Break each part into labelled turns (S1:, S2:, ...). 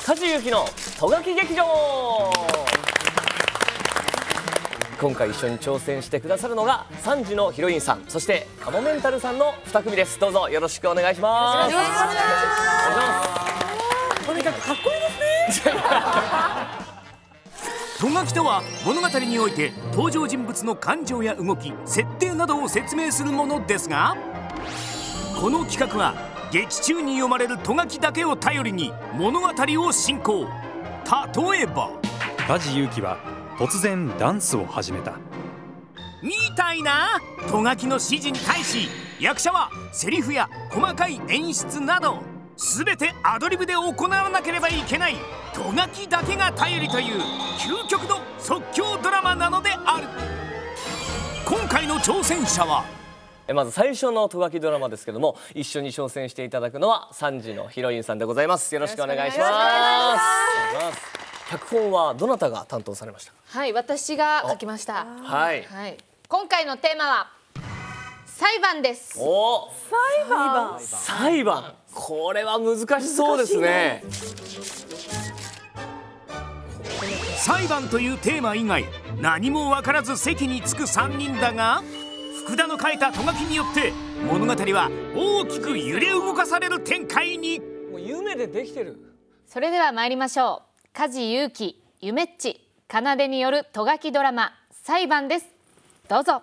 S1: 梶裕貴のト書き劇場。今回一緒に挑戦してくださるのが3時のヒロインさん、そしてカモメンタルさんの2組です。どうぞよろしくお願いします。よろしくお願いします。とにかくかっこいいですね。
S2: ト書きとは物語において登場人物の感情や動き、設定などを説明するものですが、この企画は劇中に読まれるト書きだけを頼りに物語を進行。例えば
S3: 梶裕貴は突然ダンスを始めた
S2: みたいなト書きの指示に対し、役者はセリフや細かい演出など全てアドリブで行わなければいけないト書きだけが頼りという究極の即興ドラマなのである。今回の挑戦者は
S1: まず最初のト書きドラマですけども、一緒に挑戦していただくのは3時のヒロインさんでございます。よろしくお願いします。脚本はどなたが担当されましたか？
S4: はい、私が書きました。
S1: はい、
S4: 今回のテーマは裁判です。
S1: お、裁判、これは難しそうですね。
S2: 裁判というテーマ以外何も分からず席に着く3人だが、福田の書いたト書きによって物語は大きく揺れ動かされる展開に。
S1: もう夢でできてる。
S4: それでは参りましょう。梶裕貴、ゆめっち、かなでによるト書きドラマ裁判です。どうぞ。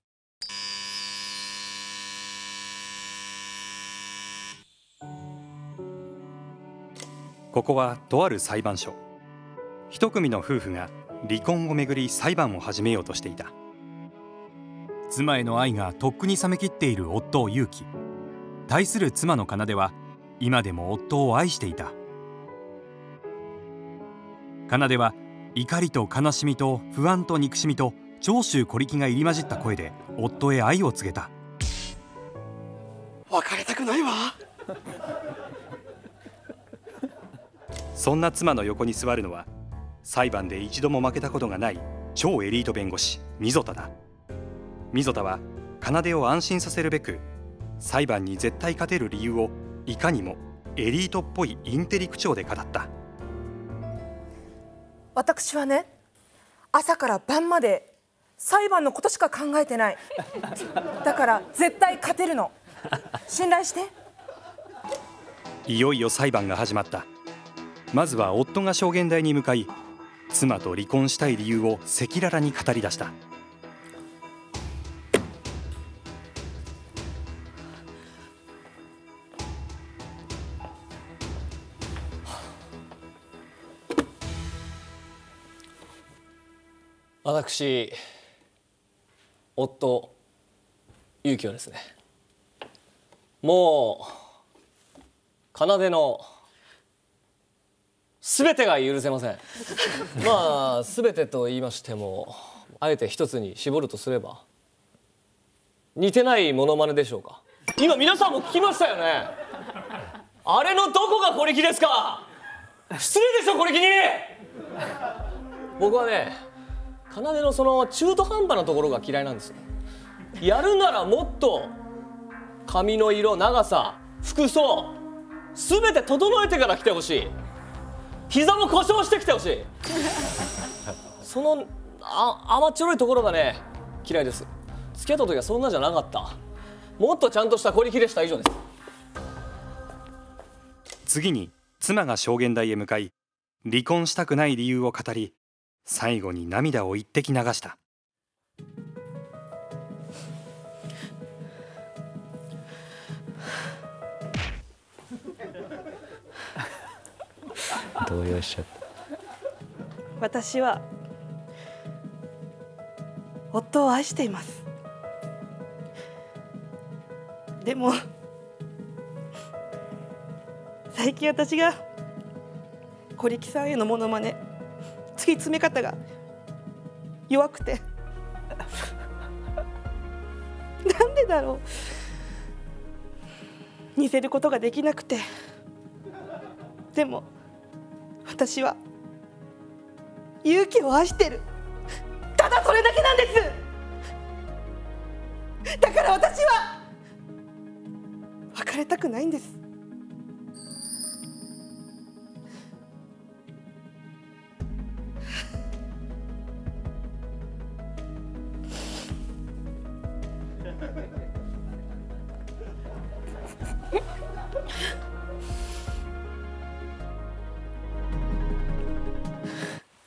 S3: ここはとある裁判所。一組の夫婦が離婚をめぐり裁判を始めようとしていた。妻への愛がとっくに冷めきっている夫裕貴。対する妻の奏は今でも夫を愛していた。奏は怒りと悲しみと不安と憎しみと長州小力が入り混じった声で夫へ愛を告げた。
S5: 別れたくないわ。
S3: そんな妻の横に座るのは裁判で一度も負けたことがない超エリート弁護士溝田だ。溝田は奏を安心させるべく裁判に絶対勝てる理由をいかにもエリートっぽいインテリ口調で語った。
S6: 私はね、朝から晩まで裁判のことしか考えてない。だから絶対勝てるの。信頼して。
S3: いよいよ裁判が始まった。まずは夫が証言台に向かい、妻と離婚したい理由を赤裸々に語り出した。
S1: 私、夫裕貴はですね、もう奏の全てが許せません。まあ全てと言いましても、あえて一つに絞るとすれば似てないモノマネでしょうか。今皆さんも聞きましたよね。あれのどこが小力ですか。失礼でしょ小力に。僕はね、奏のその中途半端なところが嫌いなんですよ。やるならもっと髪の色、長さ、服装全て整えてから来てほしい。膝も故障してきてほしい。その甘っちょろいところがね嫌いです。付き合った時はそんなじゃなかった。もっとちゃんとした小力でした。以上です。
S3: 次に妻が証言台へ向かい、離婚したくない理由を語り、最後に涙を一滴流した。
S1: 動揺しちゃった。
S6: 私は夫を愛しています。でも最近私が小力さんへのモノマネ突き詰め方が弱くてなんでだろう。似せることができなくて。でも私は勇気を愛してる。ただそれだけなんです。だから私は別れたくないんです。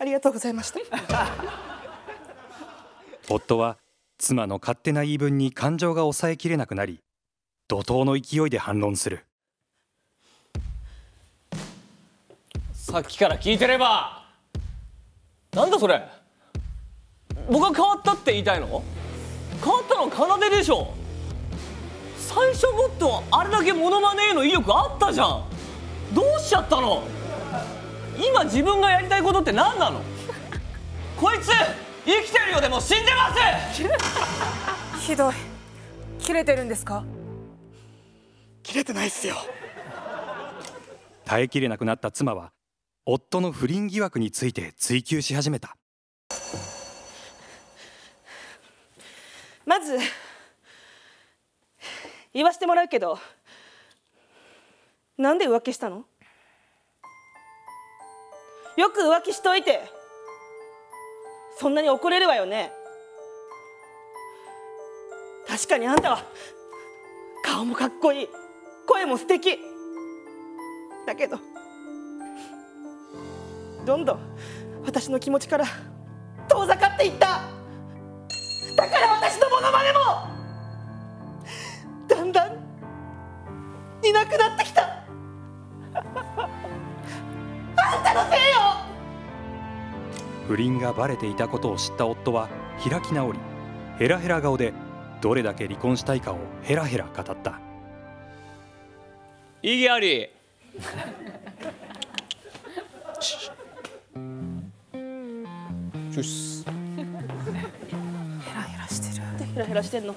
S6: ありがとうございました。
S3: 夫は妻の勝手な言い分に感情が抑えきれなくなり、怒涛の勢いで反論する。
S1: さっきから聞いてれば、なんだそれ。僕が変わったって言いたいの？変わったのは奏でしょ。最初もっとあれだけモノマネへの意欲あったじゃん。どうしちゃったの？今自分がやりたいことって何なの？こいつ生きてるようでも死んでます。
S5: ひどい。切れてるんですか？
S6: 切れてないっすよ。
S3: 耐えきれなくなった妻は夫の不倫疑惑について追及し始めた。
S6: まず言わせてもらうけど、なんで浮気したの？よく浮気しといてそんなに怒れるわよね。確かにあんたは顔もかっこいい、声も素敵だけど、どんどん私の気持ちから遠ざかっていった。だから私のモノマネもだんだんいなくなってきた。あんたのせいよ。
S3: 不倫がバレていたことを知った夫は開き直り、ヘラヘラ顔でどれだけ離婚したいかをヘラヘラ語った。
S1: 意義あり。チュッス。
S5: ヘラヘラしてる。
S6: ヘラヘラしてんの。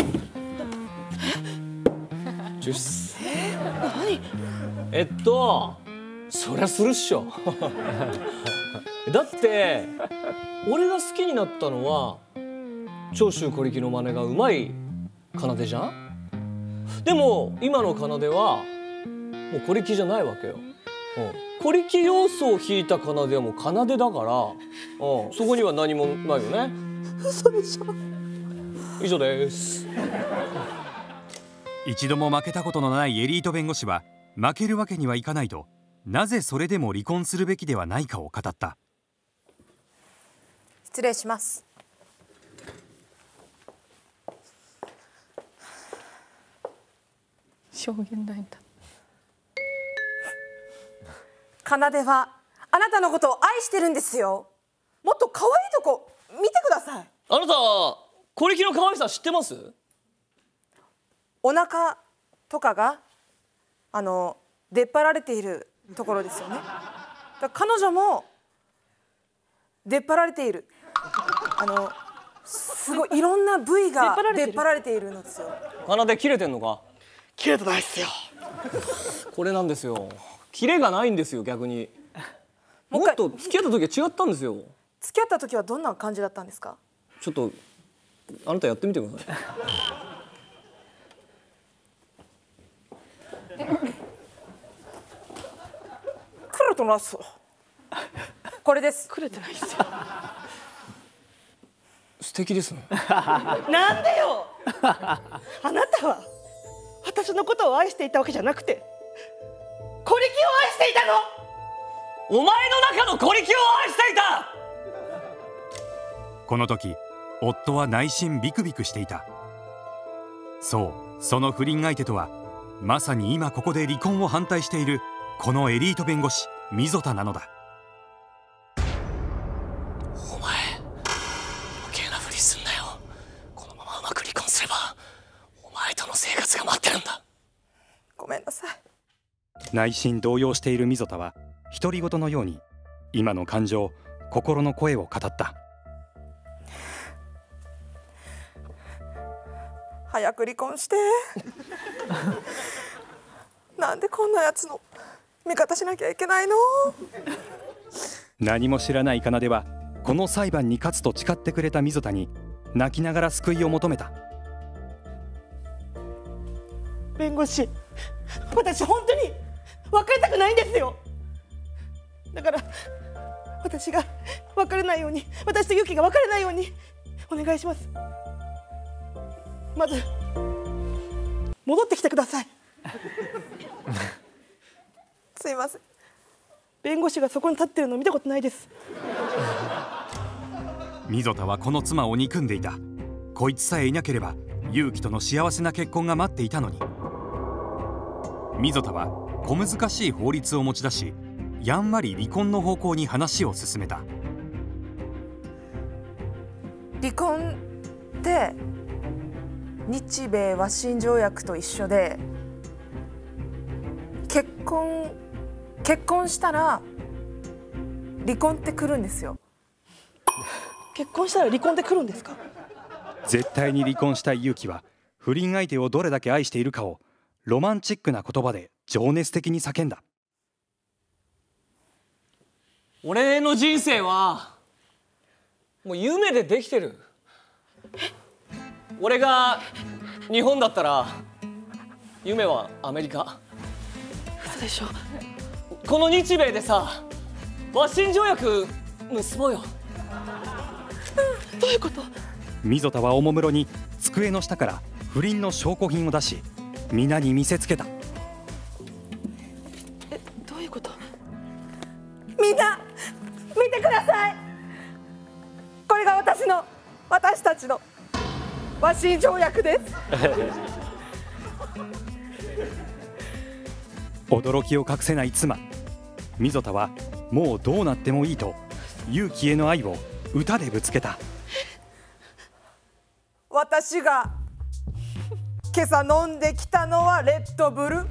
S1: チュッス。
S6: 何？
S1: そりゃするっしょ。だって俺が好きになったのは長州小力の真似がうまい奏じゃん。でも今の奏はもう小力じゃないわけよ。小力要素を引いた奏はもう奏でだから、そこには何もないよね。
S6: 嘘でしょ。
S1: 以上です。
S3: 一度も負けたことのないエリート弁護士は負けるわけにはいかないと、なぜそれでも離婚するべきではないかを語った。
S5: 失礼します。
S4: 証言台だ。
S5: 奏はあなたのことを愛してるんですよ。もっと可愛いとこ見てください。
S1: あなた小力の可愛さ知ってます？
S5: お腹とかが出っ張られているところですよね。だから彼女も出っ張られている。すごいいろんな部位が出っ張られているんですよ。
S1: 奏切れてんのか？
S6: 切れてないっすよ。
S1: これなんですよ。キレがないんですよ。逆に
S5: も
S1: もっと付き合った時は違ったんですよ。
S5: 付き合った時はどんな感じだったんですか？
S1: ちょっとあなたやってみてください。
S5: クルトナスこれです。
S6: くれてないっすよ。
S1: 素敵ですね。
S6: なんでよ。あなたは私のことを愛していたわけじゃなくて小力を愛していたの。
S1: お前の中の小力を愛していた。
S3: この時夫は内心ビクビクしていた。そう、その不倫相手とはまさに今ここで離婚を反対しているこのエリート弁護士溝田なのだ。
S1: お前余計なふりすんなよ。このままうまく離婚すればお前との生活が待ってるんだ。
S5: ごめんなさい。
S3: 内心動揺している溝田は独り言のように今の感情、心の声を語った。
S5: 早く離婚してなんでこんなやつの味方しなきゃいけないの。
S3: 何も知らない奏はこの裁判に勝つと誓ってくれた溝田に泣きながら救いを求めた。
S6: 弁護士、私本当に別れたくないんですよ。だから私が別れないように、私とユキが別れないようにお願いします。まず戻ってきてください。
S5: すいません。
S6: 弁護士がそこに立ってるの見たことないです。
S3: 溝田はこの妻を憎んでいた。こいつさえいなければ勇気との幸せな結婚が待っていたのに。溝田は小難しい法律を持ち出し、やんわり離婚の方向に話を進めた。
S5: 離婚って日米和親条約と一緒で、結婚したら離婚って来るんですよ。
S6: 結婚したら離婚って来るんですか？
S3: 絶対に離婚したい勇気は不倫相手をどれだけ愛しているかをロマンチックな言葉で情熱的に叫んだ。
S1: 俺の人生はもう夢でできてる。俺が日本だったら夢はアメリカ。
S6: 嘘でしょ。
S1: この日米でさ、和親条約結ぼうよ。
S6: どういうこと？
S3: 溝田はおもむろに机の下から不倫の証拠品を出し、皆に見せつけた。
S6: どういうこと？
S5: みんな見てください。これが私たちの和親条約です。
S3: 驚きを隠せない妻。溝田はもうどうなってもいいと勇気への愛を歌でぶつけた。
S5: 私が今朝飲んできたのはレッドブル。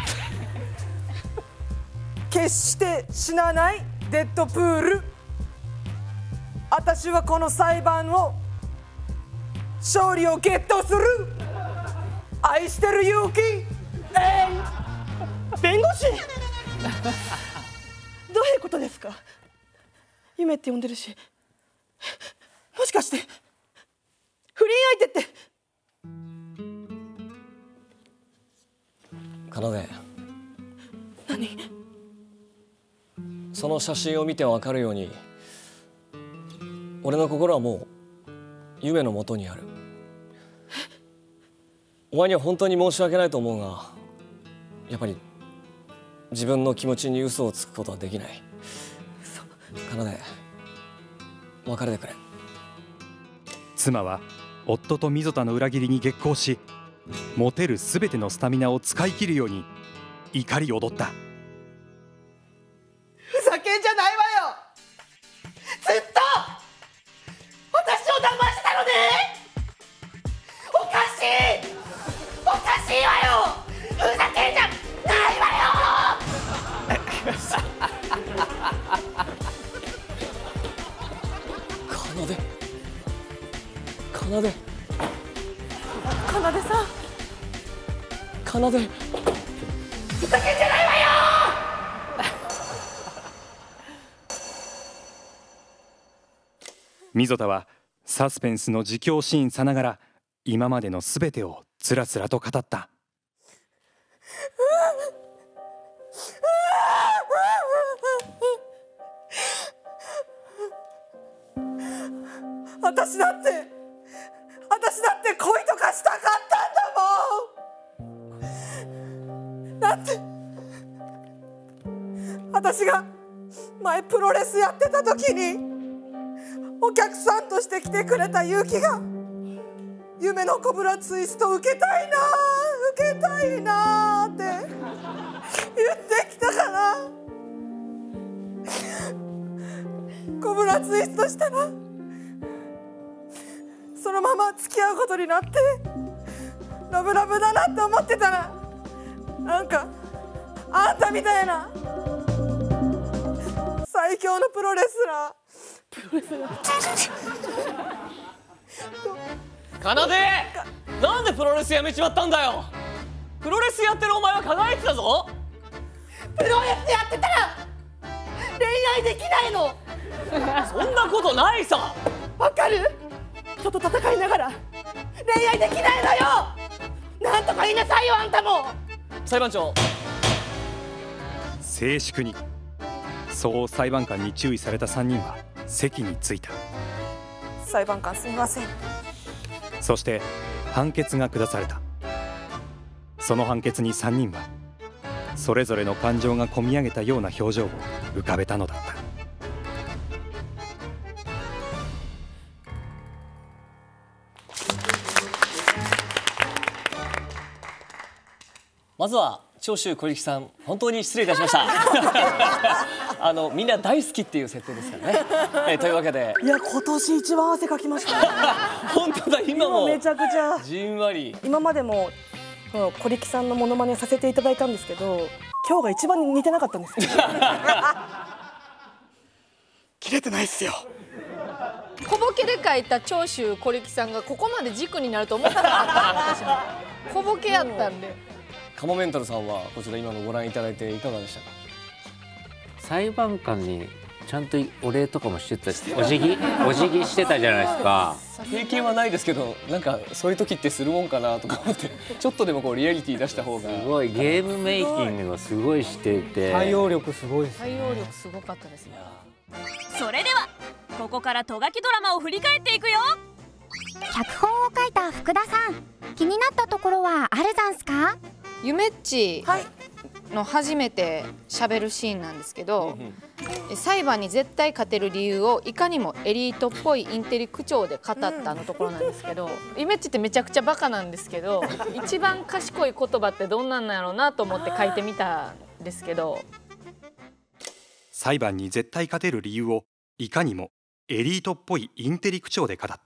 S5: 決して死なないデッドプール。私はこの裁判を勝利をゲットする。愛してる勇気。
S6: 弁護士どういうことですか？夢って呼んでるし、もしかして不倫相手って。
S1: かなで、
S6: 何？
S1: その写真を見てわかるように、俺の心はもう夢のもとにある。お前には本当に申し訳ないと思うが、やっぱり自分の気持ちに嘘をつくことはできない。かなで、別れてくれ。
S3: 妻は夫と溝田の裏切りに激高し、持てるすべてのスタミナを使い切るように怒り踊った。
S6: ふざけんじゃないわよ。ずっと私を騙したのね。おかしいわよ。ふざけんじゃないわよ。
S1: かなでさん、かなで、
S6: ふざけんじゃないわよ。
S3: 溝田はサスペンスの自供シーンさながら今までのすべてをつらつらと語った。
S5: 私だって恋とかしたかったんだもん。だって私が前プロレスやってた時にお客さんとして来てくれた勇気が夢のコブラツイスト受けたいなって言ってきたから、コブラツイストしたらそのまま付き合うことになって、ラブラブだなって思ってたら、なんかあんたみたいな最強のプロレスラ
S1: ーかなで、なんでプロレスやめちまったんだよ。プロレスやってるお前は輝いてたぞ。
S6: プロレスやってたら恋愛できないの。
S1: そんなことないさ。
S6: わかる？人と戦いながら恋愛できないのよ。なんとか言いなさいよ、あんたも。
S1: 裁判長、
S3: 静粛に。そう裁判官に注意された3人は席に着いた。
S5: 裁判官すみません。
S3: そして判決が下された。その判決に3人はそれぞれの感情がこみ上げたような表情を浮かべたのだった。
S1: まずは長州小力さん、本当に失礼いたしましたみんな大好きっていう設定ですからね、というわけで
S6: いや今年一番汗かきました
S1: 本当だ、今も
S6: めちゃくちゃ
S1: じんわり。
S6: 今までも小力さんのモノマネさせていただいたんですけど、今日が一番似てなかったんです切れてないっすよ。
S4: 小ボケで書いた長州小力さんがここまで軸になると思ってなかった私も小ボケやったんで。
S1: カモメンタルさんはこちら今のご覧いただいていかがでしたか？
S7: 裁判官にちゃんとお礼とかもしてたし、お辞儀してたじゃないですか。
S1: 経験はないですけど、なんかそういう時ってするもんかなとか思って、ちょっとでもこうリアリティ出した方が。
S7: すごいゲームメイキングがすごいしていて、
S6: 対応力すごいです。
S4: 対応力すごかったですね。
S8: それではここからトガキドラマを振り返っていくよ。
S9: 脚本を書いた福田さん、気になったところはあるざんすか？
S4: ゆめっちの初めて喋るシーンなんですけど、裁判に絶対勝てる理由をいかにもエリートっぽいインテリ口調で語ったのところなんですけど、ゆめっちってめちゃくちゃバカなんですけど、一番賢い言葉ってどんなんなんやろうなと思って書いてみたんですけど、
S3: 裁判に絶対勝てる理由をいかにもエリートっぽいインテリ口調で語った。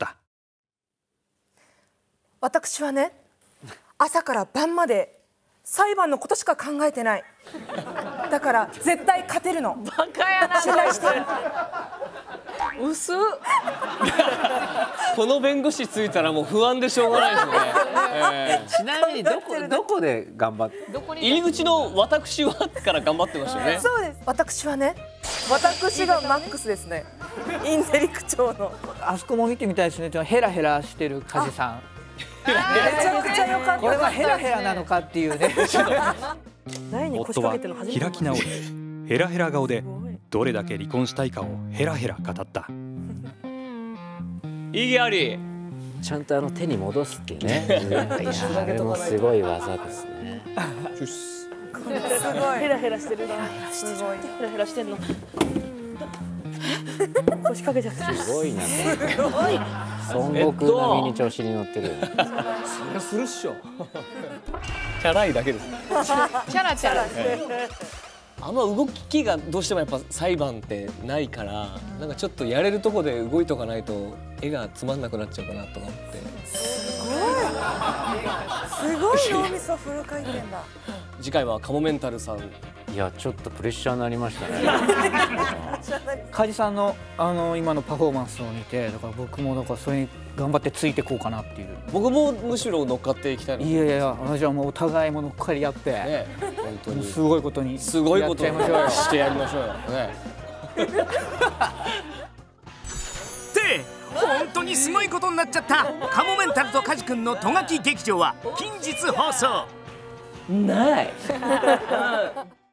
S5: 私はね、朝から晩まで裁判のことしか考えてない。だから絶対勝てるの。
S4: バカやな。
S5: 信頼してる。
S4: 薄っ。
S1: この弁護士ついたらもう不安でしょうがないですね。
S7: ちなみにどこで頑張って？
S1: 入り口の私はから頑張ってましたよね。
S5: そうです。私はね、私がマックスですね。インテリ口調の。
S6: あそこも見てみたいですね。ヘラヘラしてる梶さん。
S5: めちゃくちゃ良かった。
S6: これはヘラヘラなのかっていうね。
S3: 夫は開き直りヘラヘラ顔でどれだけ離婚したいかをヘラヘラ語った。
S1: 意義あり。
S7: ちゃんと手に戻すっていうね。いやあれもすごい技ですね。
S5: すごい。
S6: ヘラヘラしてるな。
S5: すごい。
S6: ヘラヘラしてんの。腰掛けちゃった。
S7: すごいな。すごい。孫悟空並みに調子に乗ってる。
S1: そりゃするっしょ。チャラいだけです。
S4: チャラチャラ。
S1: あんま動きがどうしてもやっぱ裁判ってないから、なんかちょっとやれるとこで動いとかないと絵がつまんなくなっちゃうかなとか思って。
S5: すごい脳みそフル回転だ。
S1: 次回はカモメンタルさん。
S7: いやちょっとプレッシャーになりましたね。
S6: 梶さんの今のパフォーマンスを見て、だから僕もそれに頑張ってついていこうかなっていう。
S1: 僕もむしろ乗っかっていきたい。
S6: いやいや、私はもうお互いも乗っかり合って、
S1: ね、本当に
S6: すごいことに
S1: すごいことをしてやりましょうよ。ね。
S2: って本当にすごいことになっちゃったカモメンタルとカジ君のトガキ劇場は近日放送。
S1: ない。